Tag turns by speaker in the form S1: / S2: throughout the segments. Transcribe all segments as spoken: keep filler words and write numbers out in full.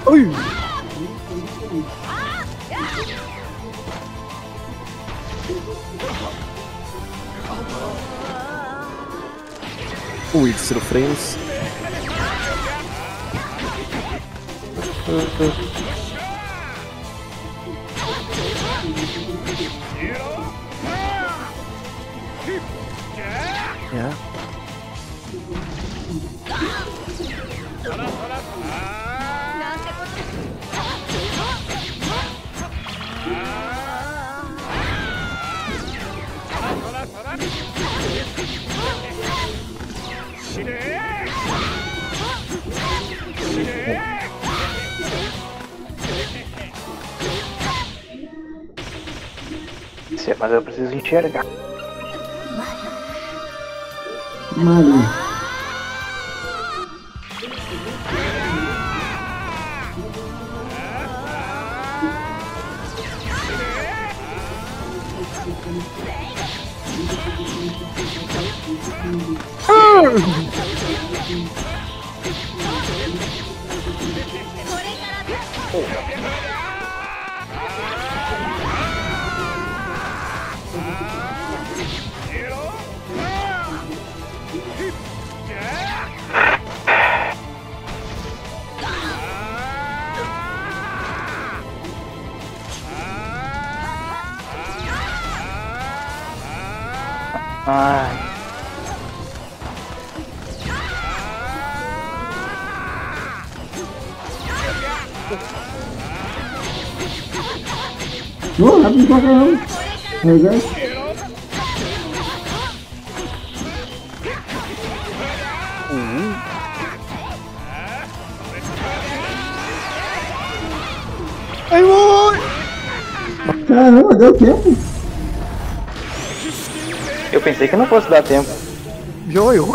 S1: Uy. Uy, cero frames. Ya.
S2: Mas eu preciso enxergar.
S3: Mano.
S2: Ai.
S3: Ô, rápido pra caramba. Verdade?
S1: Uhum. Ai, mãe!
S3: Caramba, deu tempo.
S2: Eu pensei que não fosse dar tempo.
S1: Eu, eu.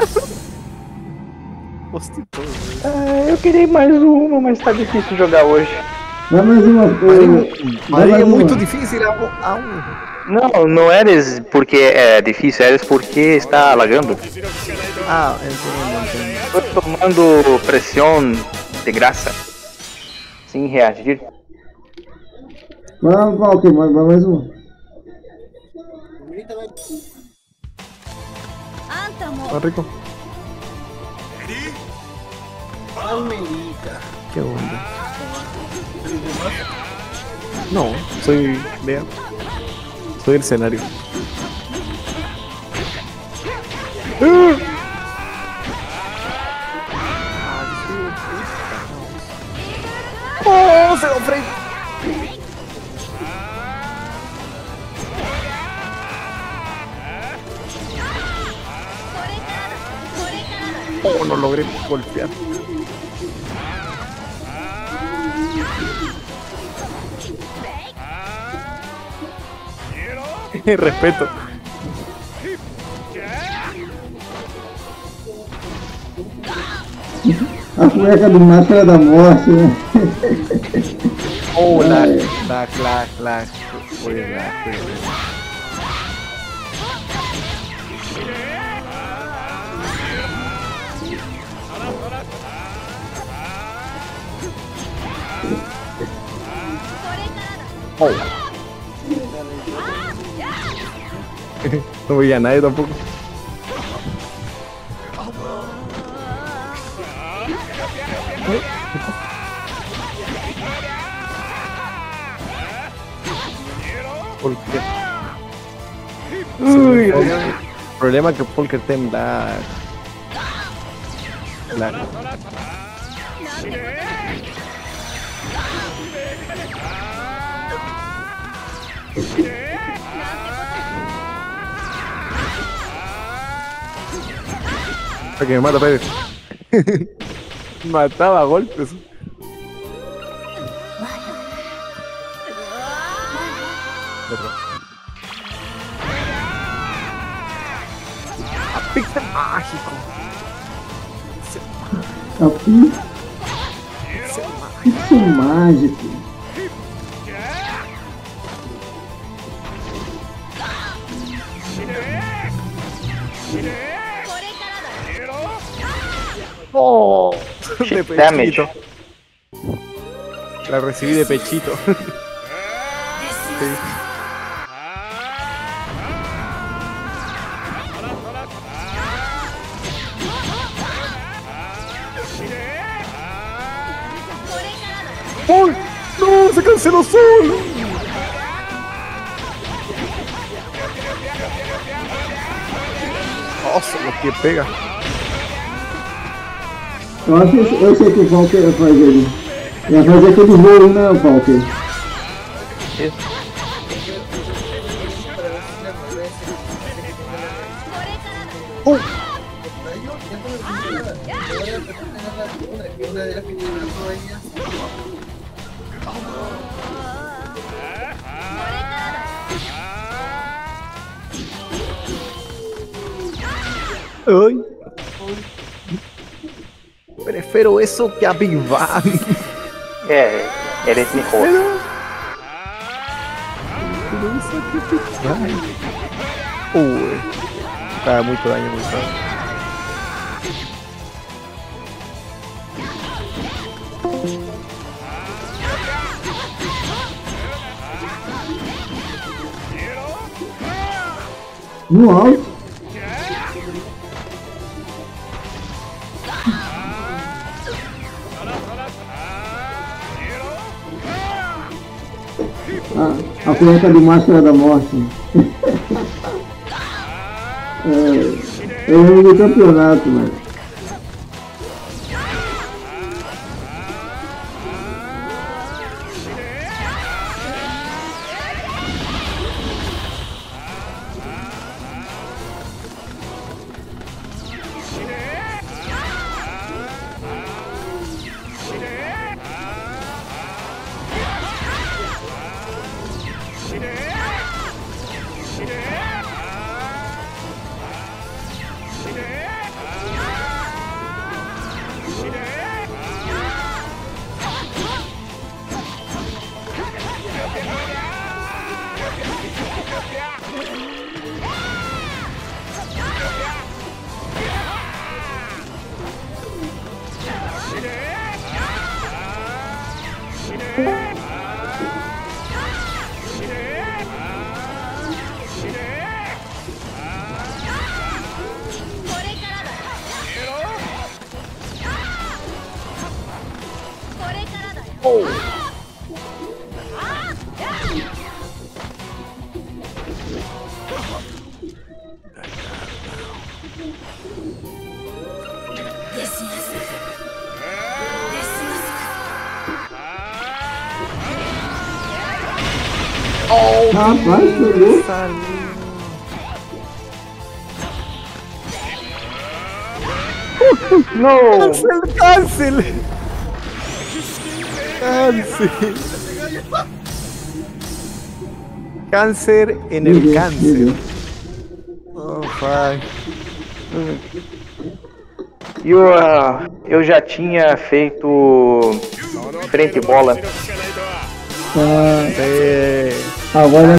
S1: Postou.
S2: Ah, eu queria mais uma, mas tá difícil jogar hoje.
S3: Dá mais uma.
S1: Maria, Maria é
S3: uma.
S1: muito difícil a, a um.
S2: Não, não eres porque é difícil, eres porque está lagando.
S1: Ah, entendo, entendo.
S2: Estou tomando pressão de graça. Sem reagir.
S3: Vai, Walker, vai, vai mais uma.
S1: Está rico. ¿Qué onda? No, soy Lea. Soy el escenario. ¡Oh! ¡Se lo frente! Oh, no logré golpear. Respeto.
S3: A cueca do Máscara da Morte, né?
S1: Oh, lag, lag, lag, lag. Foi lag, foi lag. Oh. No veía a nadie tampoco. ¿Por qué? Uy, el problema es que Polker Tem da la para que me mata, Pérez. Mataba a golpes. A pizza mágico.
S3: A pizza mágico.
S1: Oh,
S2: Shit damage.
S1: La recibí de pechito. Sí. ¡Oh! ¡No! ¡Se canceló solo! Nossa, o que pega?
S3: Eu acho que eu sei que o Valkyrie ia fazer ali. Ia fazer aquele voo, né, o Valkyrie?
S2: Isso.
S1: Oh! Ay. Prefiero eso que a Big Bang.
S2: É, eres mejor.
S1: Pero eso que Big Bang. Uy. Está muito daño, muito daño.
S3: No alto. A, a cueca do Máscara da Morte. É, eu lembro do campeonato, mas.
S1: Oh,
S3: Rapaz, pegou.
S2: Não!
S1: Cancel, cancel. Cancel. Cáncer en el cáncer. Oh, pai.
S2: Eu, ah, eu já tinha feito frente bola.
S3: Ah,
S1: É.
S3: agora